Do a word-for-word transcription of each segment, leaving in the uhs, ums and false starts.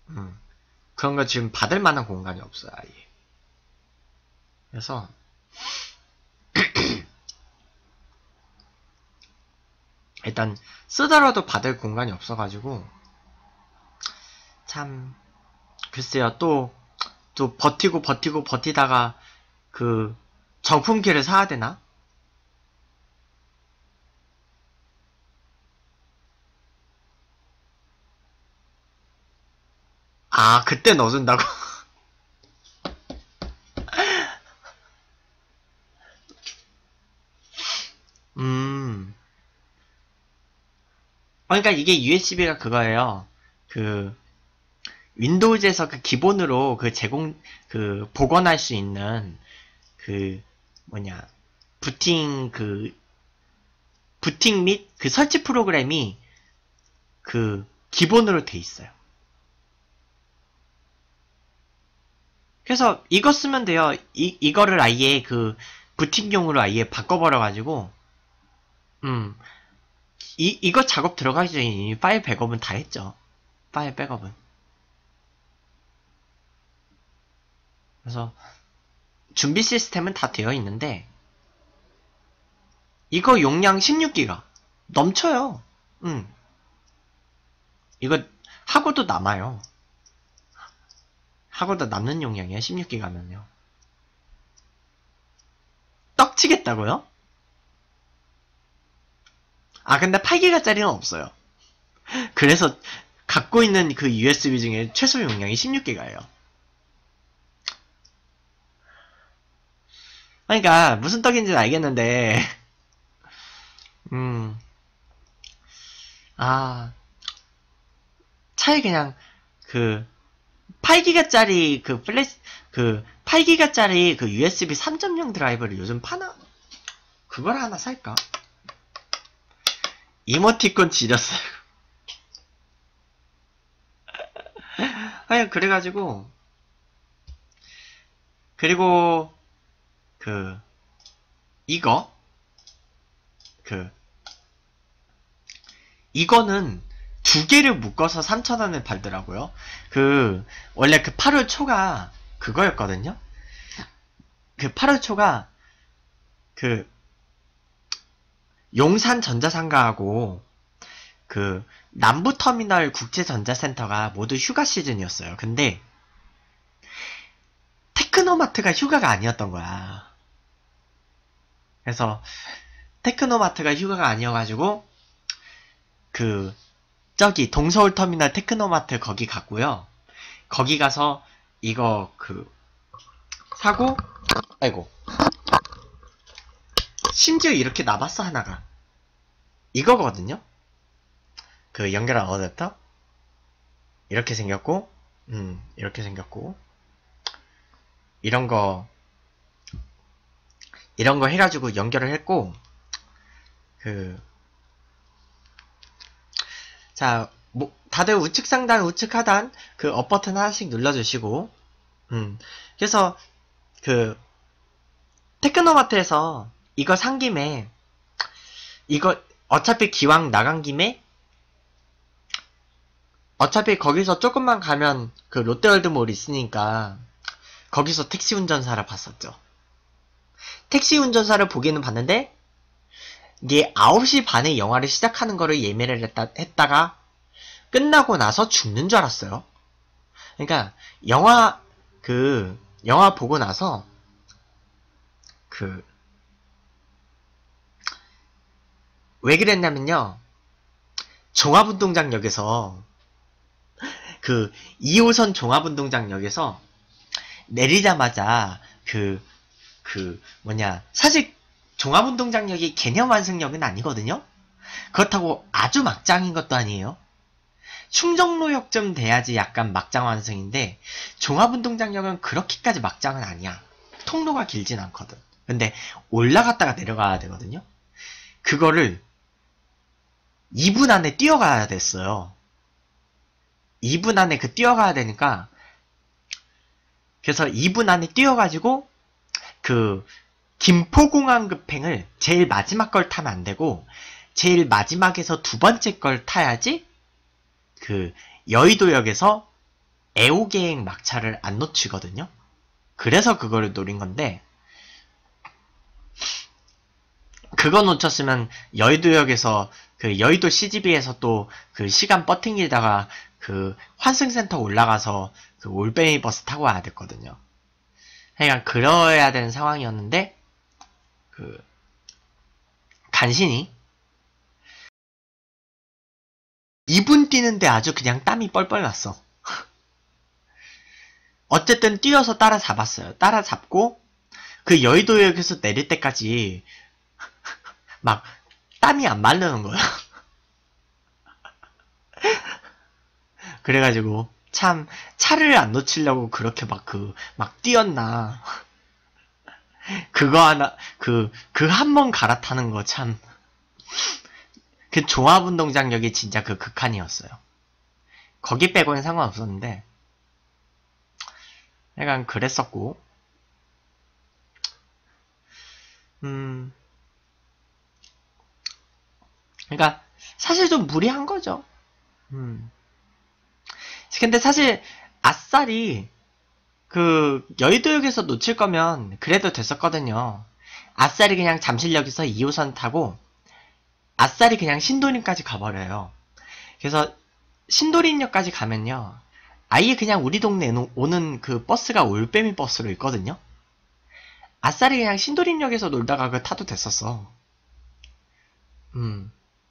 음, 그런 거 지금 받을 만한 공간이 없어요, 아예. 그래서 일단 쓰더라도 받을 공간이 없어가지고 참 글쎄요. 또 또 버티고 버티고 버티다가 그 정품기를 사야 되나? 아, 그때 넣어준다고? 음. 그러니까 이게 유에스비가 그거예요. 그 윈도우즈에서 그 기본으로 그 제공 그 복원할 수 있는 그 뭐냐 부팅 그 부팅 및 그 설치 프로그램이 그 기본으로 돼 있어요. 그래서 이거 쓰면 돼요. 이 이거를 아예 그 부팅용으로 아예 바꿔버려가지고 음 이 이거 작업 들어가기 전에 이미 파일 백업은 다 했죠. 파일 백업은. 그래서 준비 시스템은 다 되어 있는데 이거 용량 십육 기가 넘쳐요. 음. 이거 하고도 남아요. 하고도 남는 용량이야. 십육 기가면요. 떡치겠다고요? 아 근데 팔 기가짜리는 없어요. 그래서 갖고 있는 그 유에스비 중에 최소 용량이 십육 기가예요. 그러니까 무슨 떡인지는 알겠는데 음. 아 차라리 그냥 그 팔 기가짜리 그 플래시 그 팔 기가짜리 그 유에스비 삼 점 영 드라이버를 요즘 파나? 그걸 하나 살까? 이모티콘 지렸어요. 하여간 그래가지고 그리고 그 이거 그 이거는 두 개를 묶어서 삼천 원을 팔더라고요. 그 원래 그 팔월 초가 그거였거든요. 그 팔월 초가 그 용산 전자상가하고 그 남부터미널 국제전자센터가 모두 휴가 시즌이었어요. 근데 테크노마트가 휴가가 아니었던 거야. 그래서 테크노마트가 휴가가 아니어가지고 그 저기 동서울터미널 테크노마트 거기 갔고요. 거기 가서 이거 그 사고 아이고 심지어 이렇게 나봤어 하나가 이거거든요. 그 연결한 어댑터 이렇게 생겼고 음 이렇게 생겼고 이런 거 이런 거 해가지고 연결을 했고 그 자, 뭐, 다들 우측 상단, 우측 하단, 그 업 버튼 하나씩 눌러주시고, 음. 그래서, 그, 테크노마트에서 이거 산 김에, 이거, 어차피 기왕 나간 김에, 어차피 거기서 조금만 가면 그 롯데월드몰 있으니까, 거기서 택시 운전사를 봤었죠. 택시 운전사를 보기는 봤는데, 이게 아홉 시 반에 영화를 시작하는 거를 예매를 했다, 했다가 끝나고 나서 죽는 줄 알았어요. 그러니까 영화 그 영화 보고 나서 그 왜 그랬냐면요. 종합운동장역에서 그 이 호선 종합운동장역에서 내리자마자 그 그 뭐냐 사실 종합운동장역이 개념완승역은 아니거든요. 그렇다고 아주 막장인 것도 아니에요. 충정로역쯤 돼야지 약간 막장 완승인데 종합운동장역은 그렇게까지 막장은 아니야. 통로가 길진 않거든. 근데 올라갔다가 내려가야 되거든요. 그거를 이 분 안에 뛰어가야 됐어요. 이 분 안에 그 뛰어가야 되니까 그래서 이 분 안에 뛰어가지고 그 김포공항급행을 제일 마지막 걸 타면 안 되고 제일 마지막에서 두 번째 걸 타야지 그 여의도역에서 애호계획 막차를 안 놓치거든요. 그래서 그거를 노린 건데, 그거 놓쳤으면 여의도역에서 그 여의도 씨지비에서 또 그 시간 뻗팅기다가 그 환승센터 올라가서 그 올빼미 버스 타고 와야 됐거든요. 그러니까 그러야 되는 상황이었는데 그 간신히 이 분 뛰는데 아주 그냥 땀이 뻘뻘 났어. 어쨌든 뛰어서 따라잡았어요. 따라잡고 그 여의도역에서 내릴 때까지 막 땀이 안 마르는 거야. 그래가지고 참 차를 안 놓치려고 그렇게 막 그 막 뛰었나. 그거 하나 그 그 한 번 갈아타는 거 참 그 종합운동장역이 진짜 그 극한이었어요. 거기 빼고는 상관없었는데 약간 그랬었고 음 그러니까 사실 좀 무리한 거죠. 음 근데 사실 아싸리 그 여의도역에서 놓칠 거면 그래도 됐었거든요. 아싸리 그냥 잠실역에서 이 호선 타고 아싸리 그냥 신도림까지 가버려요. 그래서 신도림역까지 가면요. 아예 그냥 우리 동네에 오는 그 버스가 올빼미 버스로 있거든요. 아싸리 그냥 신도림역에서 놀다가 그 타도 됐었어. 음.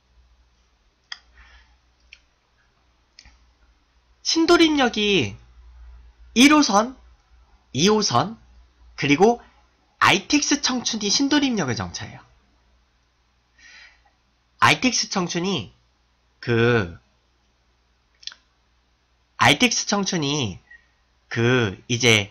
신도림역이 일 호선, 이 호선, 그리고 아이텍스 청춘이 신도림역을 정차해요. 아이텍스 청춘이 그 아이텍스 청춘이 그 이제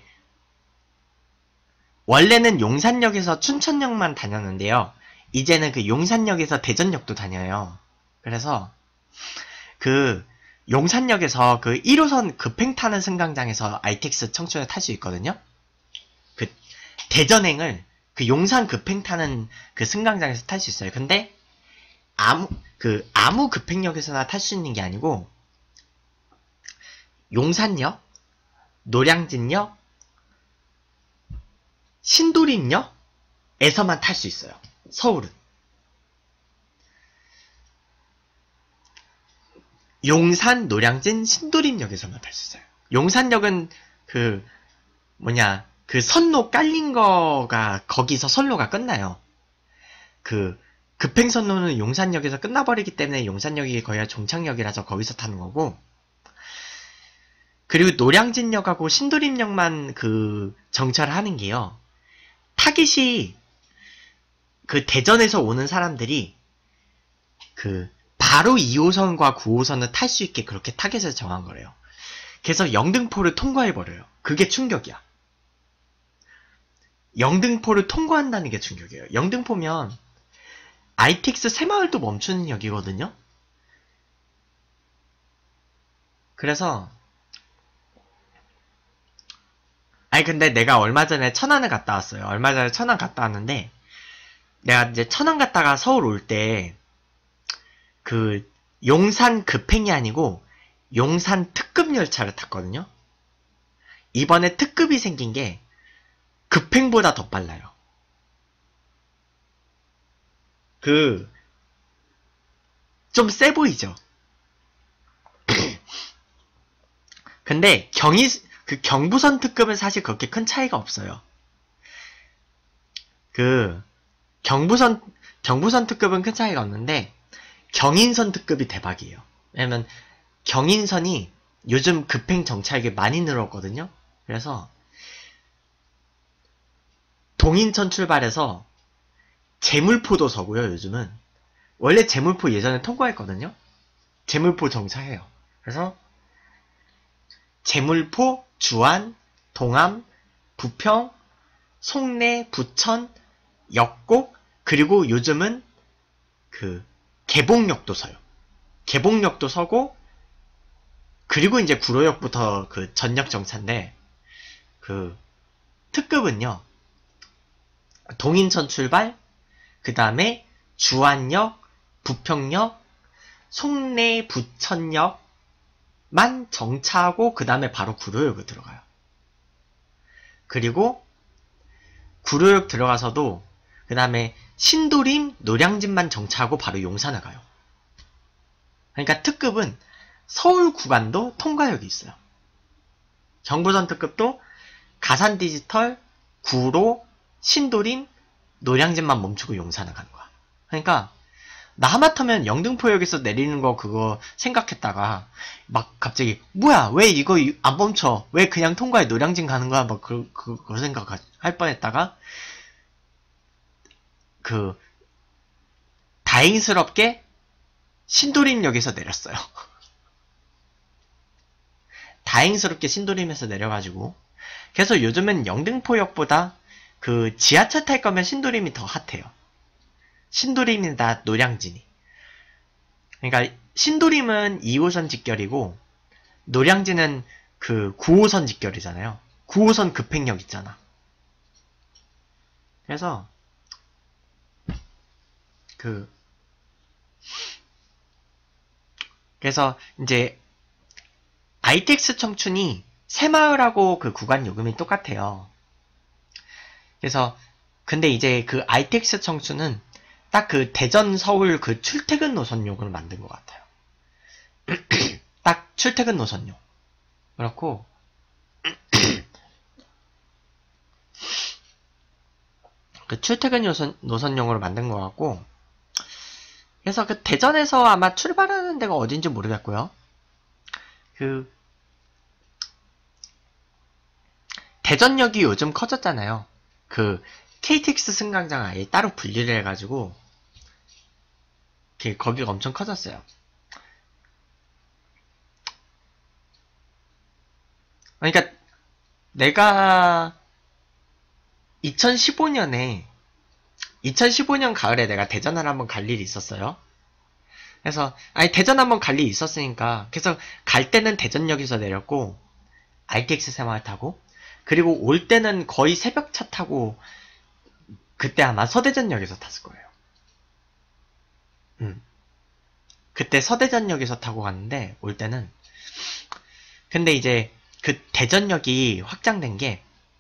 원래는 용산역에서 춘천역만 다녔는데요. 이제는 그 용산역에서 대전역도 다녀요. 그래서 그 용산역에서 그 일 호선 급행 타는 승강장에서 아이텍스 청춘을 탈 수 있거든요. 그 대전행을 그 용산 급행 타는 그 승강장에서 탈 수 있어요. 근데 아무 그 아무 급행역에서나 탈 수 있는 게 아니고 용산역, 노량진역, 신도림역에서만 탈 수 있어요. 서울은. 용산, 노량진, 신도림역에서만 탈 수 있어요. 용산역은 그 뭐냐 그 선로 깔린 거가 거기서 선로가 끝나요. 그 급행선로는 용산역에서 끝나버리기 때문에 용산역이 거의 종착역이라서 거기서 타는 거고, 그리고 노량진역하고 신도림역만 그 정차를 하는 게요. 타깃이 그 대전에서 오는 사람들이 그 바로 이 호선과 구 호선을 탈 수 있게 그렇게 타깃을 정한 거래요. 그래서 영등포를 통과해버려요. 그게 충격이야. 영등포를 통과한다는 게 충격이에요. 영등포면 아이텍스 새마을도 멈추는 역이거든요. 그래서 아니 근데 내가 얼마 전에 천안을 갔다 왔어요. 얼마 전에 천안 갔다 왔는데 내가 이제 천안 갔다가 서울 올 때 그 용산 급행이 아니고 용산 특급 열차를 탔거든요. 이번에 특급이 생긴 게 급행보다 더 빨라요. 그 좀 세 보이죠. 근데 경의 그 경부선 특급은 사실 그렇게 큰 차이가 없어요. 그 경부선 경부선 특급은 큰 차이가 없는데 경인선 특급이 대박이에요. 왜냐면 경인선이 요즘 급행 정차역이 많이 늘었거든요. 그래서 동인천 출발해서 제물포도 서고요. 요즘은 원래 제물포 예전에 통과했거든요. 제물포 정차해요. 그래서 제물포, 주안, 동암, 부평, 송내, 부천, 역곡, 그리고 요즘은 그 개봉역도 서요. 개봉역도 서고, 그리고 이제 구로역부터 그 전역 정차인데, 그 특급은요, 동인천 출발, 그 다음에 주안역, 부평역, 송내, 부천역만 정차하고 그 다음에 바로 구로역으로 들어가요. 그리고 구로역 들어가서도 그 다음에 신도림, 노량진만 정차하고 바로 용산을 가요. 그러니까 특급은 서울 구간도 통과역이 있어요. 경부선 특급도 가산 디지털, 구로, 신도림, 노량진만 멈추고 용산을 가는 거야. 그러니까 나 하마터면 영등포역에서 내리는 거 그거 생각했다가 막 갑자기 뭐야 왜 이거 안 멈춰 왜 그냥 통과해 노량진 가는 거야 막 그, 그, 그거 생각할 뻔했다가 그 다행스럽게 신도림역에서 내렸어요. 다행스럽게 신도림에서 내려가지고 그래서 요즘은 영등포역보다 그 지하철 탈 거면 신도림이 더 핫해요. 신도림이나 노량진이. 그러니까 신도림은 이 호선 직결이고 노량진은 그 구 호선 직결이잖아요. 구 호선 급행역 있잖아. 그래서 그 그래서 이제 아이텍스 청춘이 새마을하고 그 구간 요금이 똑같아요. 그래서 근데 이제 그 아이텍스 청춘은 딱 그 대전 서울 그 출퇴근 노선용으로 만든 것 같아요. 딱 출퇴근 노선용. 그렇고 그 출퇴근 노선, 노선용으로 만든 것 같고 그래서 그 대전에서 아마 출발하는 데가 어딘지 모르겠고요. 그 대전역이 요즘 커졌잖아요. 그 케이티엑스 승강장 아예 따로 분리를 해가지고 거기가 엄청 커졌어요. 그러니까 내가 이천십오 년에 이천십오 년 가을에 내가 대전을 한번 갈 일이 있었어요. 그래서 아니 대전 한번 갈 일이 있었으니까 그래서 갈 때는 대전역에서 내렸고 아이텍스 새마을 타고 그리고 올 때는 거의 새벽차 타고 그때 아마 서대전역에서 탔을 거예요. 음. 그때 서대전역에서 타고 갔는데 올 때는 근데 이제 그 대전역이 확장된 게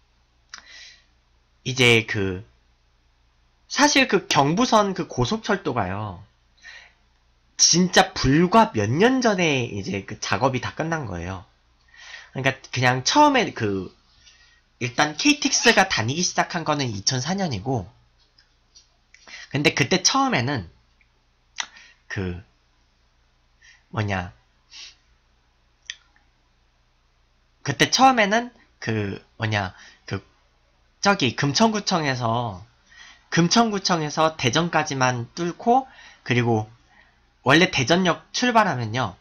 이제 그 사실 그 경부선 그 고속철도가요. 진짜 불과 몇 년 전에 이제 그 작업이 다 끝난 거예요. 그러니까 그냥 처음에 그 일단 케이티엑스가 다니기 시작한 거는 이천사 년이고 근데 그때 처음에는 그 뭐냐 그때 처음에는 그 뭐냐 그 저기 금천구청에서 금천구청에서 대전까지만 뚫고 그리고 원래 대전역 출발하면요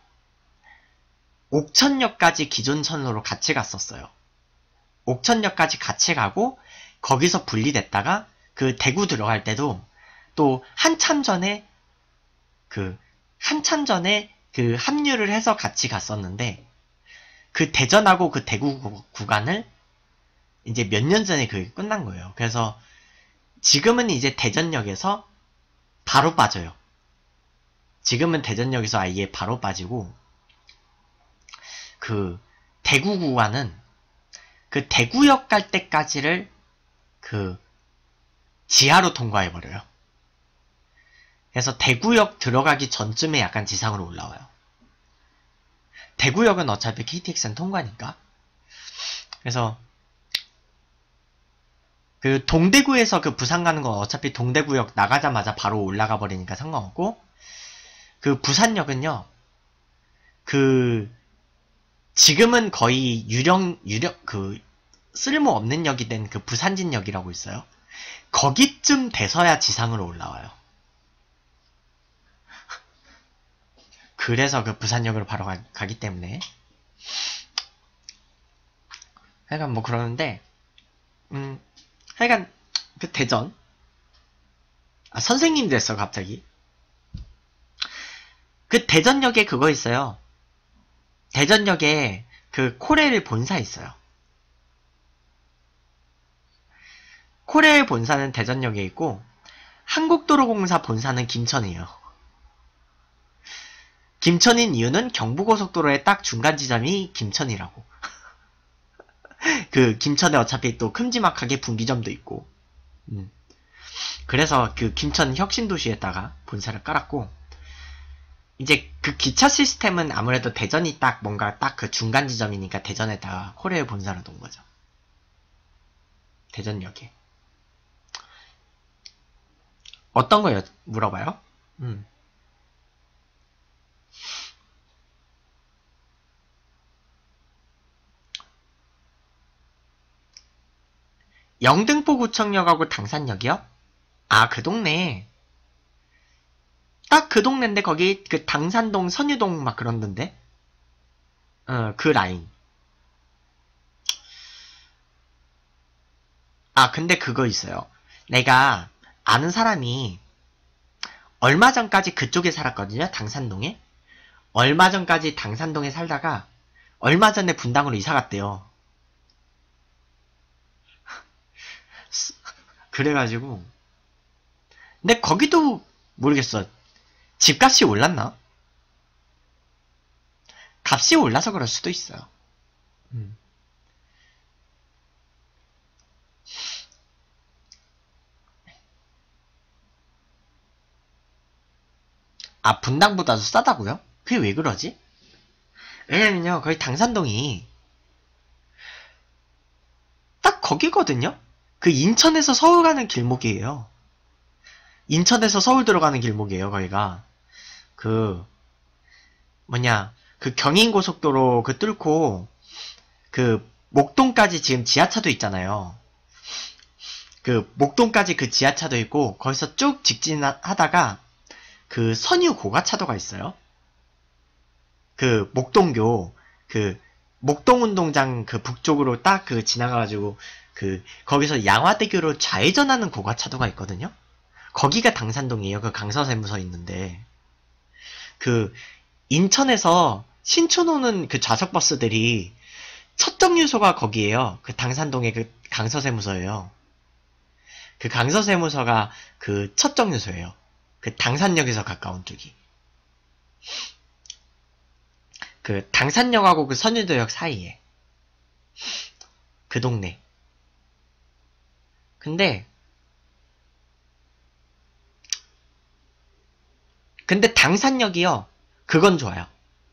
옥천역까지 기존 선로로 같이 갔었어요. 옥천역까지 같이 가고 거기서 분리됐다가 그 대구 들어갈 때도 또 한참 전에 그 한참 전에 그 합류를 해서 같이 갔었는데 그 대전하고 그 대구 구, 구간을 이제 몇 년 전에 그게 끝난 거예요. 그래서 지금은 이제 대전역에서 바로 빠져요. 지금은 대전역에서 아예 바로 빠지고 그 대구 구간은 그 대구역 갈 때까지를 그 지하로 통과해버려요. 그래서 대구역 들어가기 전쯤에 약간 지상으로 올라와요. 대구역은 어차피 케이티엑스는 통과니까. 그래서 그 동대구에서 그 부산 가는 건 어차피 동대구역 나가자마자 바로 올라가 버리니까 상관없고 그 부산역은요. 그 지금은 거의 유령 유령 그 쓸모없는 역이 된 그 부산진역이라고 있어요. 거기쯤 돼서야 지상으로 올라와요. 그래서 그 부산역으로 바로 가, 가기 때문에 하여간 뭐 그러는데 음 하여간 그 대전 아 선생님 됐어 갑자기. 그 대전역에 그거 있어요. 대전역에 그 코레일 본사 있어요. 코레일 본사는 대전역에 있고 한국도로공사 본사는 김천이에요. 김천인 이유는 경부고속도로의 딱 중간 지점이 김천이라고. 그 김천에 어차피 또 큼지막하게 분기점도 있고. 음. 그래서 그 김천 혁신도시에다가 본사를 깔았고, 이제 그 기차 시스템은 아무래도 대전이 딱 뭔가 딱 그 중간 지점이니까 대전에다가 코레일 본사를 놓은 거죠. 대전역에. 어떤 거 여, 물어봐요? 음. 영등포구청역하고 당산역이요? 아, 그 동네. 딱 그 동네인데 거기 그 당산동, 선유동 막 그런던데? 어, 그 라인. 아, 근데 그거 있어요. 내가 아는 사람이 얼마 전까지 그쪽에 살았거든요. 당산동에. 얼마 전까지 당산동에 살다가 얼마 전에 분당으로 이사 갔대요. 그래가지고 근데 거기도 모르겠어. 집값이 올랐나? 값이 올라서 그럴 수도 있어요. 음. 아, 분당보다도 싸다고요? 그게 왜 그러지? 왜냐면요, 거기 당산동이 딱 거기거든요? 그 인천에서 서울 가는 길목이에요. 인천에서 서울 들어가는 길목이에요, 거기가. 그, 뭐냐, 그 경인고속도로 그 뚫고, 그, 목동까지 지금 지하차도 있잖아요. 그, 목동까지 그 지하차도 있고, 거기서 쭉 직진하다가, 그 선유 고가차도가 있어요. 그 목동교 그 목동운동장 그 북쪽으로 딱 그 지나가가지고 그 거기서 양화대교로 좌회전하는 고가차도가 있거든요. 거기가 당산동이에요. 그 강서세무서 있는데 그 인천에서 신촌 오는 그 좌석버스들이 첫 정류소가 거기에요. 그 당산동의 그 강서세무서예요. 그 강서세무서가 그 첫 정류소예요. 그 당산역에서 가까운 쪽이. 그 당산역하고 그 선유도역 사이에 그 동네. 근데 근데 당산역이요. 그건 좋아요.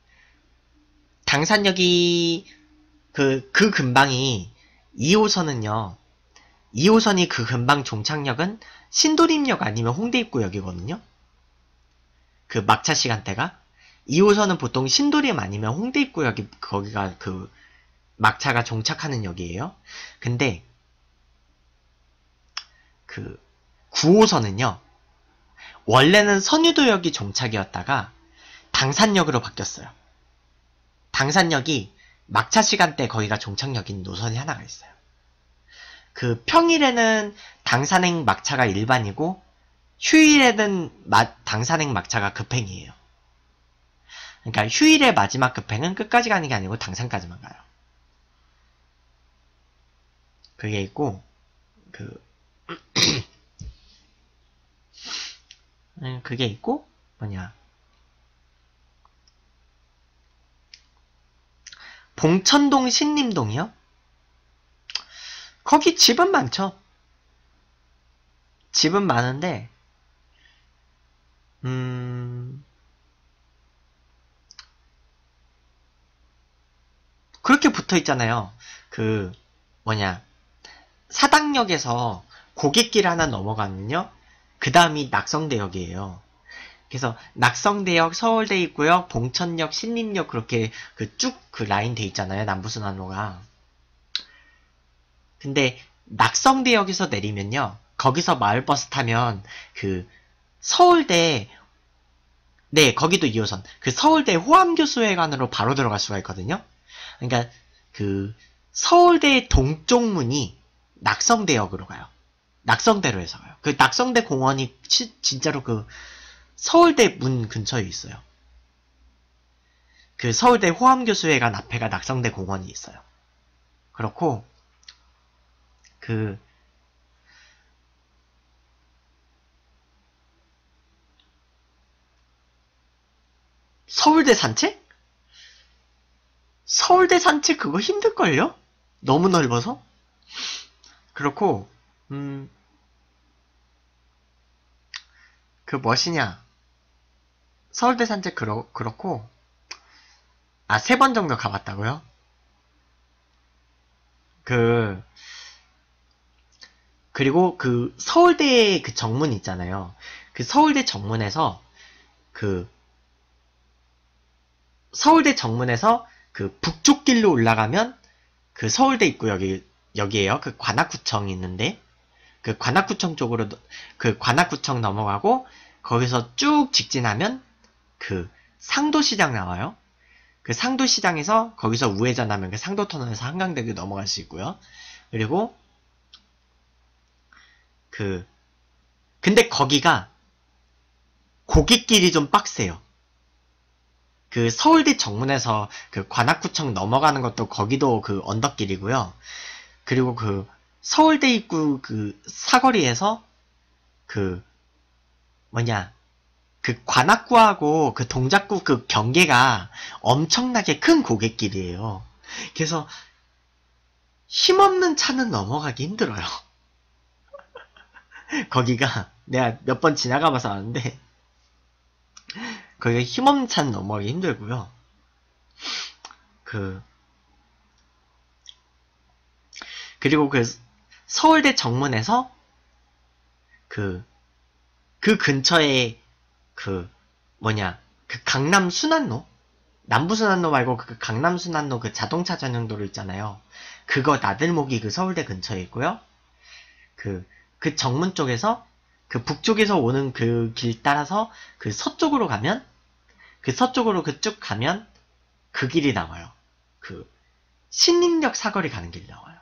당산역이 그 그 근방이 이 호선은요. 이 호선이 그 근방 종착역은 신도림역 아니면 홍대 입구역이거든요. 그 막차 시간대가 이 호선은 보통 신도림 아니면 홍대 입구역이 거기가 그 막차가 종착하는 역이에요. 근데 그 구 호선은요. 원래는 선유도역이 종착이었다가 당산역으로 바뀌었어요. 당산역이 막차 시간대 거기가 종착역인 노선이 하나가 있어요. 그 평일에는 당산행 막차가 일반이고 휴일에는 마, 당산행 막차가 급행이에요. 그러니까 휴일의 마지막 급행은 끝까지 가는 게 아니고 당산까지만 가요. 그게 있고 그 그게 있고 뭐냐 봉천동 신림동이요? 거기 집은 많죠. 집은 많은데 음 그렇게 붙어 있잖아요. 그 뭐냐 사당역에서 고갯길 하나 넘어가면요. 그 다음이 낙성대역이에요. 그래서 낙성대역, 서울대 입구역, 봉천역, 신림역 그렇게 그 쭉 그 라인 돼 있잖아요. 남부순환로가. 근데 낙성대역에서 내리면요. 거기서 마을버스 타면 그 서울대 네 거기도 이 호선 그 서울대 호암교수회관으로 바로 들어갈 수가 있거든요. 그러니까 그 서울대 동쪽 문이 낙성대역으로 가요. 낙성대로 해서 가요. 그 낙성대 공원이 치, 진짜로 그 서울대 문 근처에 있어요. 그 서울대 호암교수회관 앞에가 낙성대 공원이 있어요. 그렇고 그 서울대 산책? 서울대 산책 그거 힘들걸요? 너무 넓어서? 그렇고, 음, 그 무엇이냐. 서울대 산책 그렇, 그렇고, 아, 세 번 정도 가봤다고요? 그, 그리고 그 서울대 그 정문 있잖아요. 그 서울대 정문에서 그 서울대 정문에서 그 북쪽 길로 올라가면 그 서울대 입구 여기 여기에요. 그 관악구청이 있는데 그 관악구청 쪽으로 그 관악구청 넘어가고 거기서 쭉 직진하면 그 상도시장 나와요. 그 상도시장에서 거기서 우회전하면 그 상도터널에서 한강대교 넘어갈 수 있고요. 그리고 그 근데 거기가 고깃길이 좀 빡세요. 그 서울대 정문에서 그 관악구청 넘어가는 것도 거기도 그 언덕길이고요. 그리고 그 서울대 입구 그 사거리에서 그 뭐냐 그 관악구하고 그 동작구 그 경계가 엄청나게 큰 고갯길이에요. 그래서 힘없는 차는 넘어가기 힘들어요. 거기가 내가 몇 번 지나가봐서 아는데 거기가 힘없는 차는 넘어가기 힘들고요. 그 그리고 그 서울대 정문에서 그 그 근처에 그 뭐냐 그 강남 순환로 남부 순환로 말고 그 강남 순환로 그 자동차 전용도로 있잖아요. 그거 나들목이 그 서울대 근처에 있고요. 그 그 정문 쪽에서 그 북쪽에서 오는 그 길 따라서 그 서쪽으로 가면 그 서쪽으로 그 쭉 가면 그 길이 나와요. 그 신림역 사거리 가는 길이 나와요.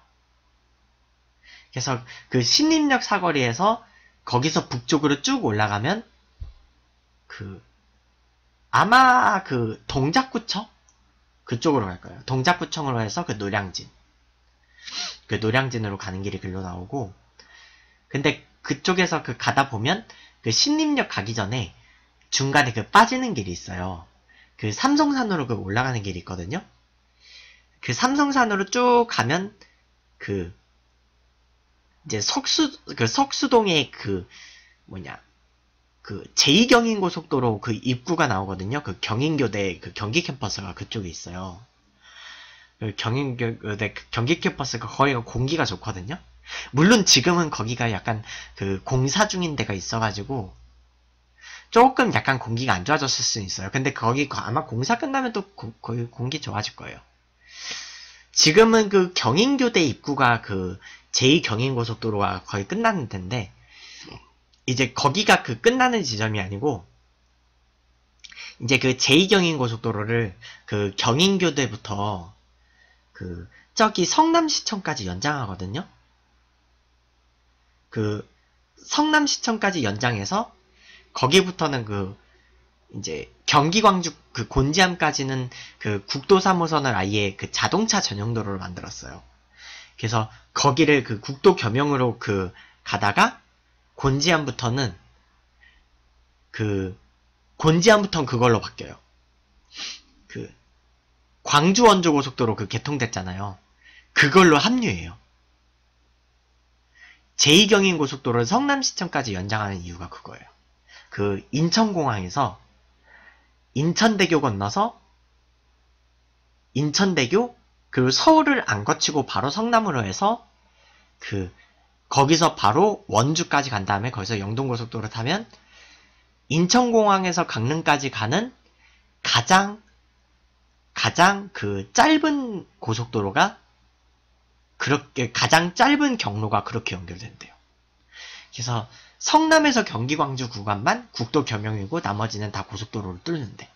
그래서 그 신림역 사거리에서 거기서 북쪽으로 쭉 올라가면 그 아마 그 동작구청 그쪽으로 갈 거예요. 동작구청으로 해서 그 노량진 그 노량진으로 가는 길이 글로 나오고 근데 그쪽에서 그 가다 보면 그 신림역 가기 전에 중간에 그 빠지는 길이 있어요. 그 삼성산으로 그 올라가는 길이 있거든요. 그 삼성산으로 쭉 가면 그 이제 석수 그 석수동에 그 뭐냐 그 제이 경인고속도로 그 입구가 나오거든요. 그 경인교대 그 경기 캠퍼스가 그쪽에 있어요. 그 경인교대 경기 캠퍼스가 거기가 공기가 좋거든요. 물론 지금은 거기가 약간 그 공사 중인 데가 있어가지고 조금 약간 공기가 안 좋아졌을 수 있어요. 근데 거기 아마 공사 끝나면 또 고, 거기 공기 좋아질 거예요. 지금은 그 경인교대 입구가 그 제이 경인고속도로가 거의 끝나는 데인데 이제 거기가 그 끝나는 지점이 아니고 이제 그 제이 경인고속도로를 그 경인교대부터 그 저기 성남시청까지 연장하거든요. 그 성남시청까지 연장해서 거기부터는 그 이제 경기 광주 그 곤지암까지는 그 국도 삼 호선을 아예 그 자동차 전용도로를 만들었어요. 그래서 거기를 그 국도 겸용으로 그 가다가 곤지암부터는 그 곤지암부터는 그걸로 바뀌어요. 그 광주 원조 고속도로 그 개통됐잖아요. 그걸로 합류해요. 제이 경인 고속도로를 성남시청까지 연장하는 이유가 그거예요. 그 인천공항에서 인천대교 건너서 인천대교 그리고 서울을 안 거치고 바로 성남으로 해서 그 거기서 바로 원주까지 간 다음에 거기서 영동고속도로 타면 인천공항에서 강릉까지 가는 가장 가장 그 짧은 고속도로가 그렇게 가장 짧은 경로가 그렇게 연결된대요. 그래서 성남에서 경기 광주 구간만 국도 겸용이고 나머지는 다 고속도로를 뚫는데.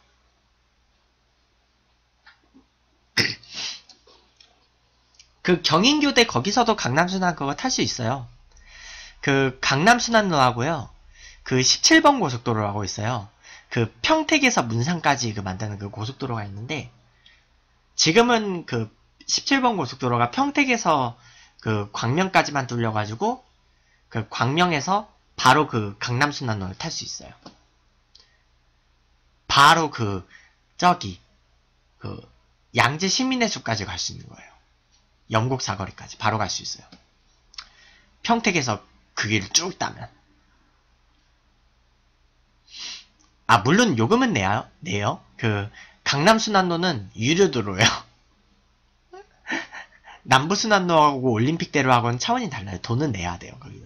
그 경인교대 거기서도 강남순환 그거 탈 수 있어요. 그 강남순환로하고요. 그 십칠 번 고속도로라고 있어요. 그 평택에서 문산까지 그 만드는 그 고속도로가 있는데 지금은 그 십칠 번 고속도로가 평택에서 그 광명까지만 뚫려가지고 그 광명에서 바로 그 강남순환로를 탈 수 있어요. 바로 그 저기 그 양재 시민의숲까지 갈 수 있는 거예요. 영곡 사거리까지 바로 갈 수 있어요. 평택에서 그 길을 쭉 따면. 아, 물론 요금은 내요. 내요. 그 강남순환로는 유료도로예요. 남부순환로하고 올림픽대로하고는 차원이 달라요. 돈은 내야 돼요. 거기는.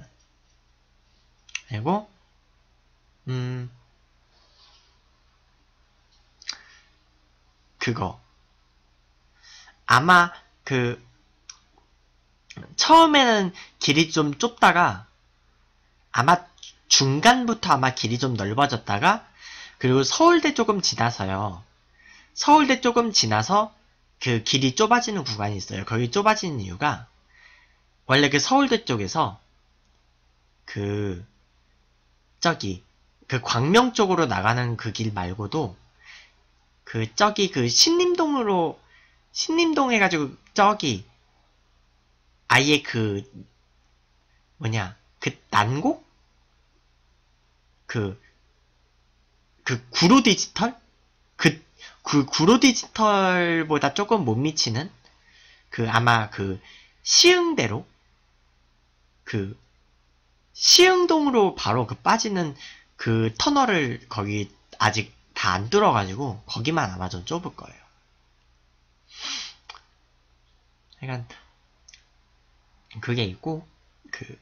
그리고 음 그거 아마 그 처음에는 길이 좀 좁다가 아마 중간부터 아마 길이 좀 넓어졌다가 그리고 서울대 조금 지나서요. 서울대 조금 지나서 그 길이 좁아지는 구간이 있어요. 거기 좁아지는 이유가 원래 그 서울대 쪽에서 그 저기 그 광명 쪽으로 나가는 그 길 말고도 그 저기 그 신림동으로 신림동 해가지고 저기 아예 그 뭐냐 그 난곡 그 그 구로 디지털 그 그 구로 디지털보다 조금 못 미치는 그 아마 그 시흥대로 그 시흥동으로 바로 그 빠지는 그 터널을 거기 아직 다 안 뚫어가지고 거기만 아마 좀 좁을 거예요. 그러니까 그게 있고 그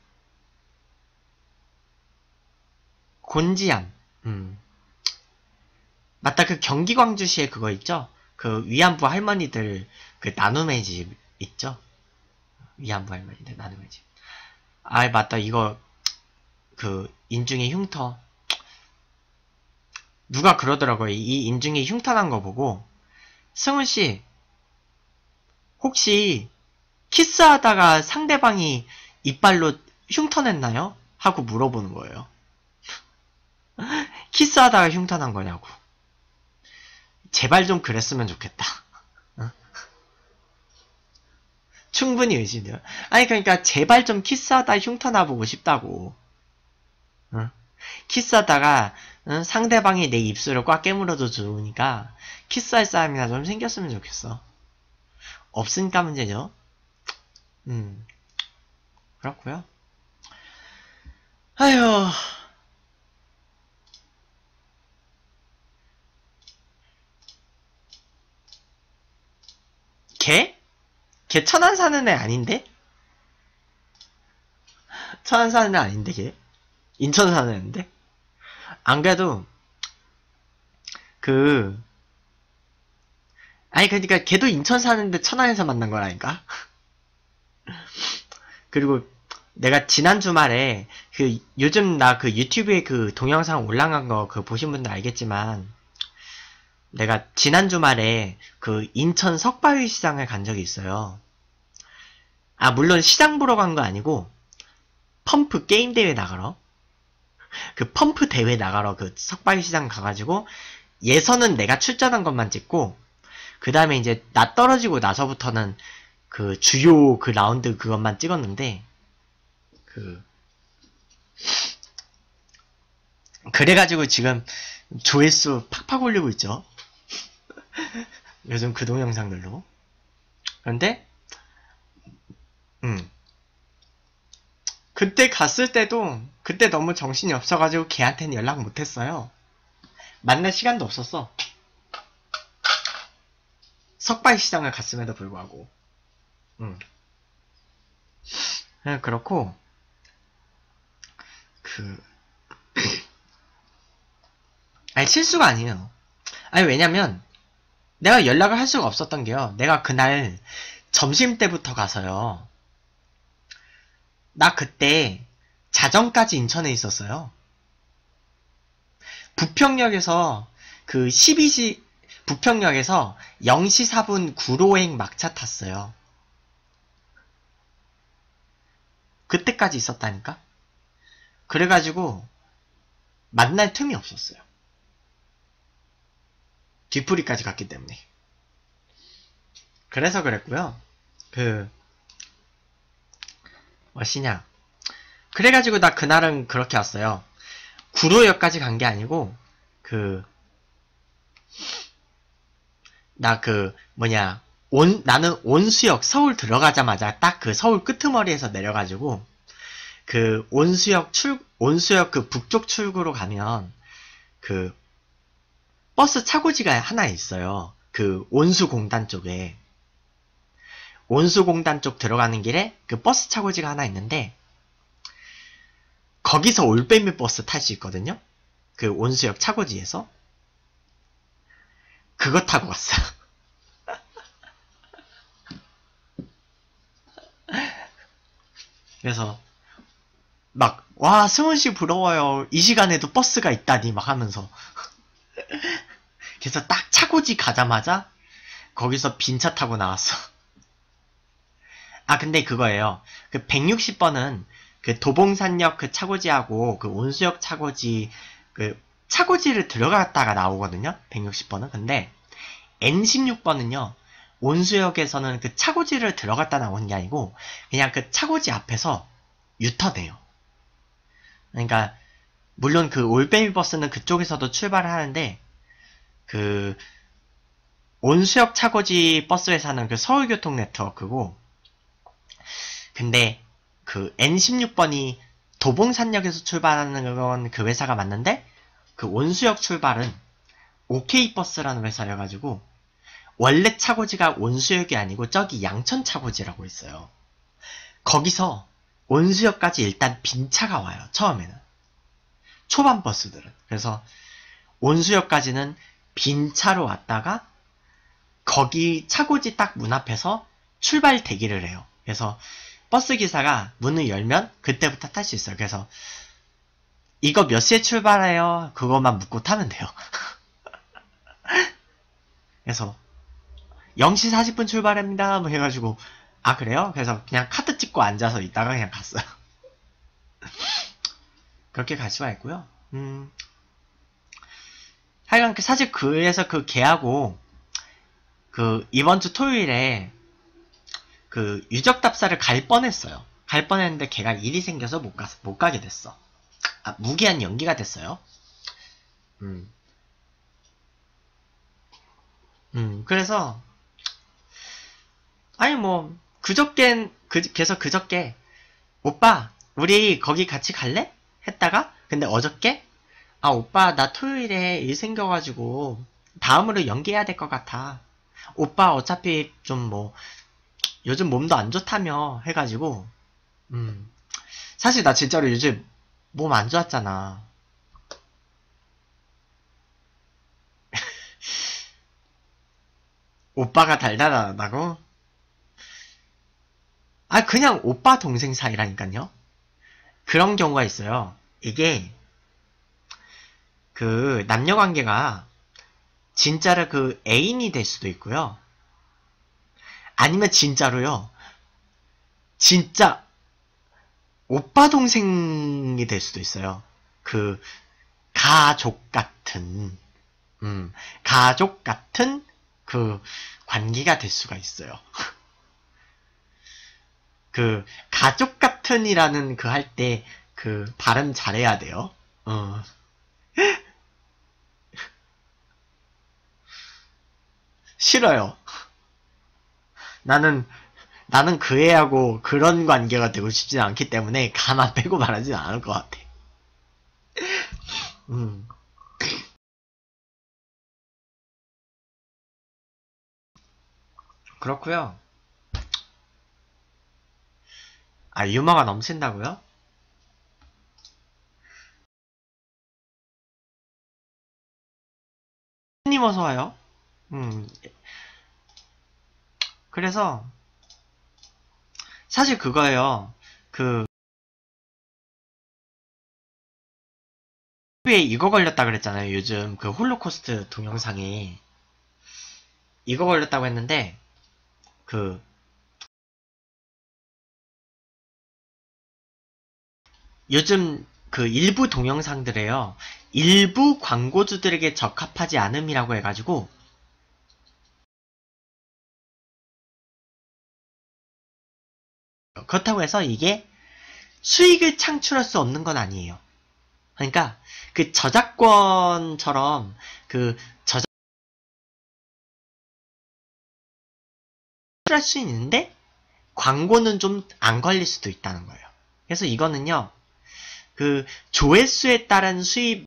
곤지암 음 맞다. 그 경기 광주시에 그거 있죠? 그 위안부 할머니들 그 나눔의 집 있죠? 위안부 할머니들 나눔의 집. 아 맞다. 이거 그 인중에 흉터 누가 그러더라고요. 이 인중에 흉터 난 거 보고 승훈씨 혹시 키스하다가 상대방이 이빨로 흉터 냈나요? 하고 물어보는 거예요. 키스하다가 흉터 난 거냐고. 제발 좀 그랬으면 좋겠다. 어? 충분히 의심돼요. 아니 그러니까 제발 좀 키스하다 흉터 나보고 싶다고. 어? 키스하다가 어? 상대방이 내 입술을 꽉 깨물어도 좋으니까 키스할 사람이나 좀 생겼으면 좋겠어. 없으니까 문제죠. 음 그렇고요. 아휴. 걔? 걔 천안 사는 애 아닌데? 천안 사는 애 아닌데 걔? 인천 사는 애인데? 안 그래도 그 아니 그러니까 걔도 인천 사는데 천안에서 만난 거라니까? 그리고 내가 지난 주말에 그 요즘 나 그 유튜브에 그 동영상 올라간 거 그 보신 분들 알겠지만 내가 지난 주말에 그 인천 석바위 시장을 간 적이 있어요. 아 물론 시장 보러 간 거 아니고 펌프 게임 대회 나가러 그 펌프 대회 나가러 그 석바위 시장 가가지고 예선은 내가 출전한 것만 찍고 그 다음에 이제 나 떨어지고 나서부터는 그 주요 그 라운드 그것만 찍었는데 그 그래가지고 지금 조회수 팍팍 올리고 있죠. 요즘 그 동영상들로. 그런데 음 그때 갔을 때도 그때 너무 정신이 없어가지고 걔한테는 연락 못했어요. 만날 시간도 없었어. 석바위 시장을 갔음에도 불구하고. 음. 그렇고 그 아니 실수가 아니에요. 아니 왜냐면 내가 연락을 할 수가 없었던 게요. 내가 그날 점심때부터 가서요. 나 그때 자정까지 인천에 있었어요. 부평역에서 그 십이 시 부평역에서 영 시 사 분 구로행 막차 탔어요. 그때까지 있었다니까? 그래가지고 만날 틈이 없었어요. 뒤풀이까지 갔기 때문에. 그래서 그랬고요. 그 뭐시냐. 그래가지고 나 그날은 그렇게 왔어요. 구로역까지 간 게 아니고 그 나 그 뭐냐 온 나는 온수역 서울 들어가자마자 딱 그 서울 끄트머리에서 내려가지고 그 온수역 출 온수역 그 북쪽 출구로 가면 그 버스 차고지가 하나 있어요. 그 온수공단 쪽에 온수공단 쪽 들어가는 길에 그 버스 차고지가 하나 있는데 거기서 올빼미 버스 탈 수 있거든요. 그 온수역 차고지에서 그거 타고 갔어. 그래서 막 와 승훈씨 부러워요. 이 시간에도 버스가 있다니 막 하면서 그래서 딱 차고지 가자마자 거기서 빈 차 타고 나왔어. 아 근데 그거예요. 그 백육십 번은 그 도봉산역 그 차고지하고 그 온수역 차고지 그 차고지를 들어갔다가 나오거든요. 백육십 번은. 근데 엔 십육 번은요. 온수역에서는 그 차고지를 들어갔다 나오는 게 아니고 그냥 그 차고지 앞에서 유턴해요. 그러니까 물론 그 올빼미 버스는 그쪽에서도 출발을 하는데 그 온수역 차고지 버스 회사는 그 서울교통 네트워크고 근데 그 엔 십육 번이 도봉산역에서 출발하는 건 그 회사가 맞는데 그 온수역 출발은 오케이버스라는 회사여가지고 원래 차고지가 온수역이 아니고 저기 양천 차고지라고 있어요. 거기서 온수역까지 일단 빈 차가 와요. 처음에는. 초반 버스들은. 그래서 온수역까지는 빈 차로 왔다가 거기 차고지 딱 문 앞에서 출발 대기를 해요. 그래서 버스 기사가 문을 열면 그때부터 탈 수 있어요. 그래서 이거 몇 시에 출발해요? 그것만 묻고 타면 돼요. 그래서 영 시 사십 분 출발합니다. 뭐 해가지고 아 그래요? 그래서 그냥 카드 찍고 앉아서 있다가 그냥 갔어요. 그렇게 갈 수가 있고요. 음, 하여간 그 사실 그래서 그 걔하고 그 이번 주 토요일에 그 유적 답사를 갈 뻔했어요. 갈 뻔했는데 걔가 일이 생겨서 못 가서 못 가게 됐어. 아, 무기한 연기가 됐어요. 음, 음, 그래서 아니 뭐 그저껜 그 그래서 그저께 오빠 우리 거기 같이 갈래? 했다가 근데 어저께 아 오빠 나 토요일에 일 생겨가지고 다음으로 연기해야 될 것 같아. 오빠 어차피 좀 뭐 요즘 몸도 안 좋다며 해가지고 음 사실 나 진짜로 요즘 몸 안 좋았잖아. 오빠가 달달하다고? 아 그냥 오빠 동생 사이라니까요. 그런 경우가 있어요. 이게 그 남녀관계가 진짜로 그 애인이 될 수도 있고요. 아니면 진짜로요. 진짜 오빠 동생이 될 수도 있어요. 그 가족 같은 음 가족 같은 그 관계가 될 수가 있어요. 그 가족 같은이라는 그 할 때 그 발음 잘해야 돼요. 어. 싫어요. 나는 나는 그 애하고 그런 관계가 되고 싶지 않기 때문에 가만 빼고 말하진 않을 것 같아. 음. 그렇고요. 아 유머가 넘친다고요? 님 어서 와요. 음. 그래서 사실 그거예요. 그 왜 이거 걸렸다 그랬잖아요. 요즘 그 홀로코스트 동영상에 이거 걸렸다고 했는데 그 요즘 그 일부 동영상들에요. 일부 광고주들에게 적합하지 않음이라고 해가지고 그렇다고 해서 이게 수익을 창출할 수 없는 건 아니에요. 그러니까 그 저작권처럼 그 저작 할 수 있는데 광고는 좀 안 걸릴 수도 있다는 거예요. 그래서 이거는요, 그 조회수에 따른 수입,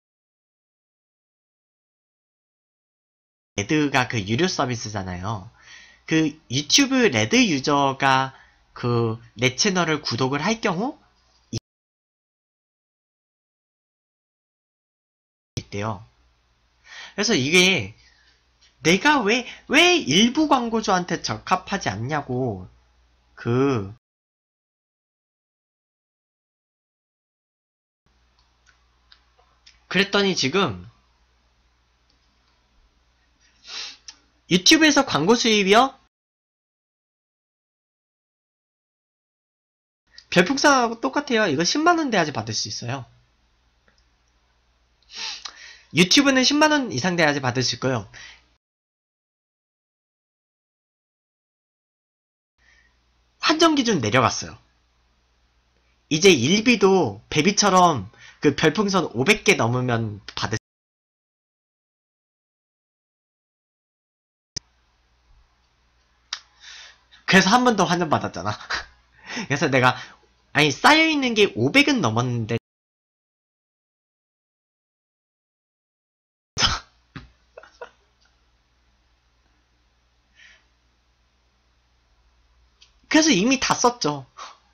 레드가 그 유료 서비스잖아요. 그 유튜브 레드 유저가 그 내 채널을 구독을 할 경우 있대요. 그래서 이게 내가 왜, 왜 일부 광고주한테 적합하지 않냐고, 그, 그랬더니 지금, 유튜브에서 광고 수입이요? 별풍선하고 똑같아요. 이거 십만원 돼야지 받을 수 있어요. 유튜브는 십만원 이상 돼야지 받을 수 있고요. 한정 기준 내려갔어요. 이제 일비도 베비처럼 그 별풍선 오백 개 넘으면 받을 그래서 한 번 더 환전 받았잖아. 그래서 내가 아니 쌓여있는 게 오백은 넘었는데 그래서 이미 다 썼죠.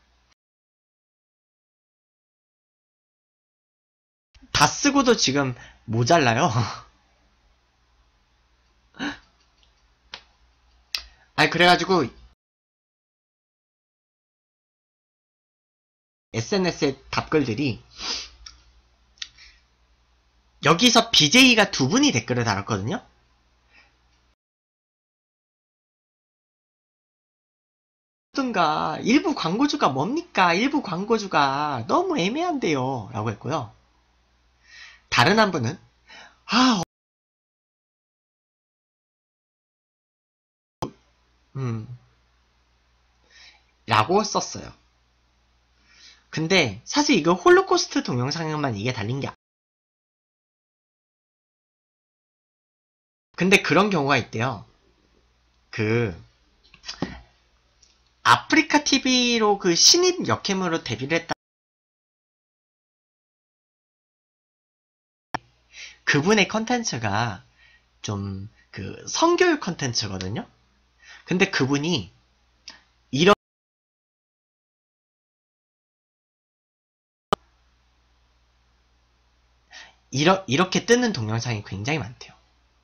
다 쓰고도 지금 모자라요. 아니 그래가지고 에스엔에스에 답글들이 여기서 비제이가 두 분이 댓글을 달았거든요. 든가 일부 광고주가 뭡니까? 일부 광고주가 너무 애매한데요. 라고 했고요. 다른 한 분은 아, 음, 라고 썼어요. 근데 사실 이거 홀로코스트 동영상에만 이게 달린 게 아니에요. 근데 그런 경우가 있대요. 그 아프리카 티비로 그 신입 역캠으로 데뷔를 했다. 그분의 컨텐츠가 좀 그 성교육 컨텐츠거든요. 근데 그분이 이런 이러, 이렇게 뜨는 동영상이 굉장히 많대요.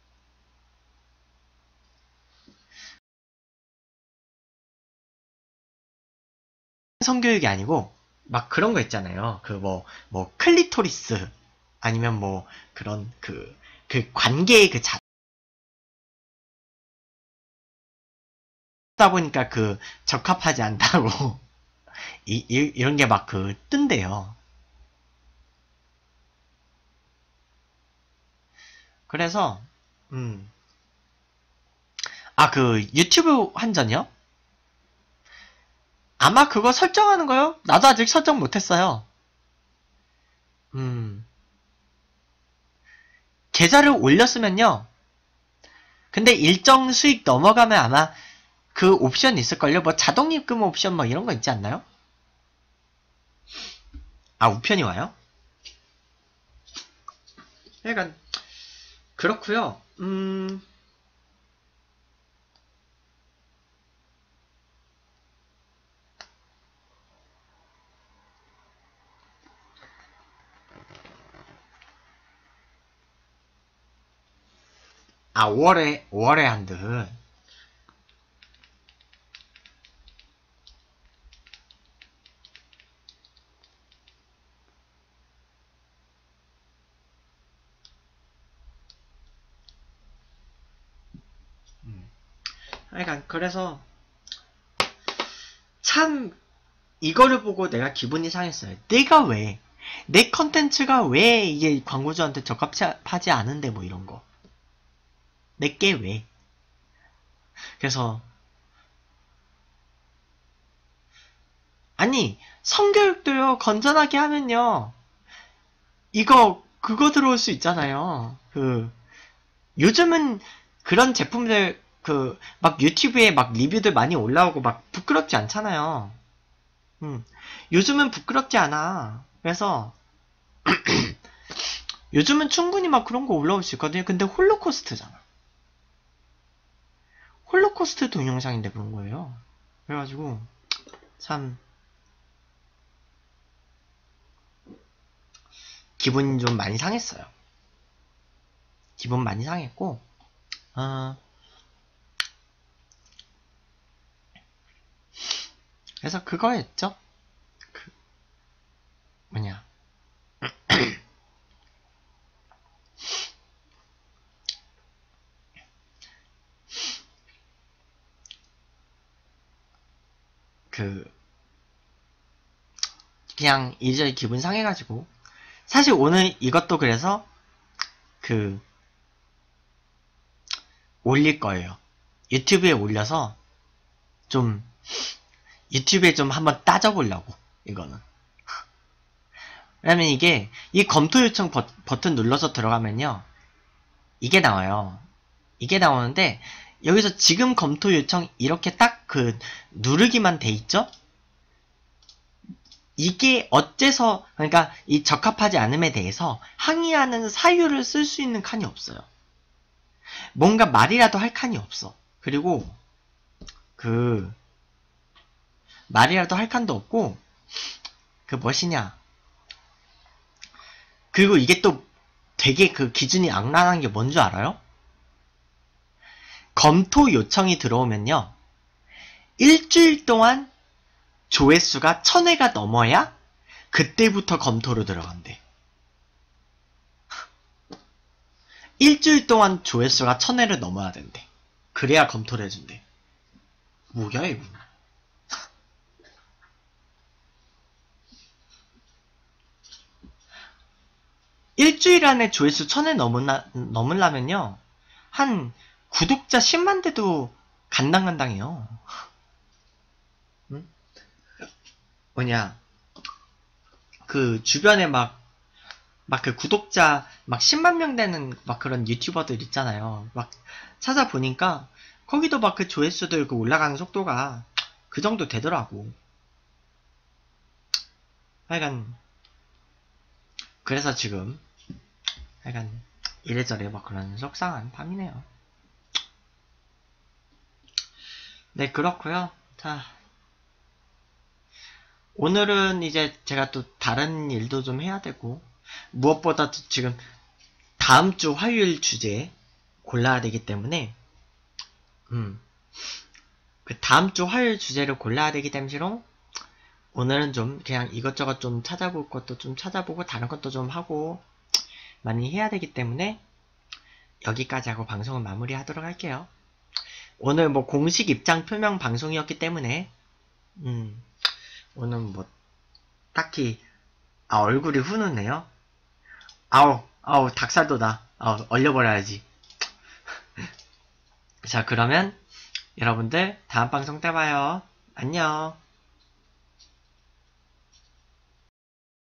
성교육이 아니고 막 그런 거 있잖아요. 그 뭐 뭐 클리토리스 아니면 뭐 그런 그 그 관계의 그 자. 다 보니까 그 적합하지 않다고 이, 이 이런 게 막 그 뜬대요. 그래서 음. 아, 그 유튜브 환전이요? 아마 그거 설정하는 거요? 나도 아직 설정 못했어요. 음. 계좌를 올렸으면요. 근데 일정 수익 넘어가면 아마 그 옵션 있을걸요? 뭐 자동 입금 옵션 뭐 이런 거 있지 않나요? 아, 우편이 와요? 그러니까 그렇고요. 음. 아, 오월에 오월에 한듯 음. 그러니까 그래서 참 이거를 보고 내가 기분이 상했어요. 내가 왜? 내 컨텐츠가 왜 이게 광고주한테 적합하지 않은데 뭐 이런 거. 내게 왜? 그래서 아니 성교육도요 건전하게 하면요 이거 그거 들어올 수 있잖아요. 그 요즘은 그런 제품들 그, 막 유튜브에 막 리뷰들 많이 올라오고 막 부끄럽지 않잖아요. 음. 요즘은 부끄럽지 않아. 그래서, 요즘은 충분히 막 그런 거 올라올 수 있거든요. 근데 홀로코스트잖아. 홀로코스트 동영상인데 그런 거예요. 그래가지고, 참, 기분이 좀 많이 상했어요. 기분 많이 상했고, 어, 그래서 그거였죠. 그, 뭐냐. 그, 그냥 이리저리 기분 상해가지고. 사실 오늘 이것도 그래서, 그, 올릴 거예요. 유튜브에 올려서, 좀, 유튜브에 좀 한번 따져보려고, 이거는. 왜냐면 이게, 이 검토 요청 버, 버튼 눌러서 들어가면요. 이게 나와요. 이게 나오는데, 여기서 지금 검토 요청 이렇게 딱 그, 누르기만 돼 있죠? 이게 어째서, 그러니까 이 적합하지 않음에 대해서 항의하는 사유를 쓸 수 있는 칸이 없어요. 뭔가 말이라도 할 칸이 없어. 그리고, 그, 말이라도 할 칸도 없고, 그 무엇이냐. 그리고 이게 또 되게 그 기준이 악랄한 게 뭔 줄 알아요? 검토 요청이 들어오면요. 일주일 동안 조회수가 천회가 넘어야 그때부터 검토로 들어간대. 일주일 동안 조회수가 천회를 넘어야 된대. 그래야 검토를 해준대. 뭐야 이거. 일주일 안에 조회수 천회 넘으나, 넘으려면요. 한 구독자 십만 대도 간당간당해요. 응? 뭐냐. 그 주변에 막, 막 그 구독자 막 십만 명 되는 막 그런 유튜버들 있잖아요. 막 찾아보니까 거기도 막 그 조회수들 그 올라가는 속도가 그 정도 되더라고. 하여간, 그래서 지금, 하여간, 이래저래 막 그런 속상한 밤이네요. 네, 그렇고요. 자, 오늘은 이제 제가 또 다른 일도 좀 해야 되고, 무엇보다도 지금 다음 주 화요일 주제 골라야 되기 때문에, 음, 그 다음 주 화요일 주제를 골라야 되기 때문에, 오늘은 좀 그냥 이것저것 좀 찾아볼 것도 좀 찾아보고, 다른 것도 좀 하고, 많이 해야 되기 때문에, 여기까지 하고 방송을 마무리하도록 할게요. 오늘 뭐 공식 입장 표명 방송이었기 때문에, 음, 오늘 뭐, 딱히, 아, 얼굴이 훈훈해요? 아우, 아우, 닭살도다. 아우, 얼려버려야지. 자, 그러면, 여러분들, 다음 방송 때 봐요. 안녕.